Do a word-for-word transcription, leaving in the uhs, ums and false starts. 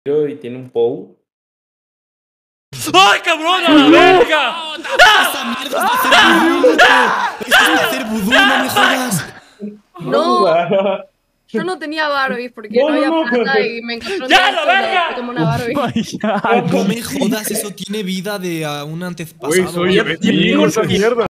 y tiene un Pou. ¡Ay, cabrón! ¡A la verga! ¡Esa mierda es de hacer vudú, loco! ¡Eso es de hacer vudú, no me jodas! No. Yo no tenía Barbies porque no, No, había no, no. plata y me encontré un ¡Ya, día la y verga! fue como una Barbie. No me jodas, eso tiene vida de uh, un antepasado. Güey, soy Y- vecino esa mierda.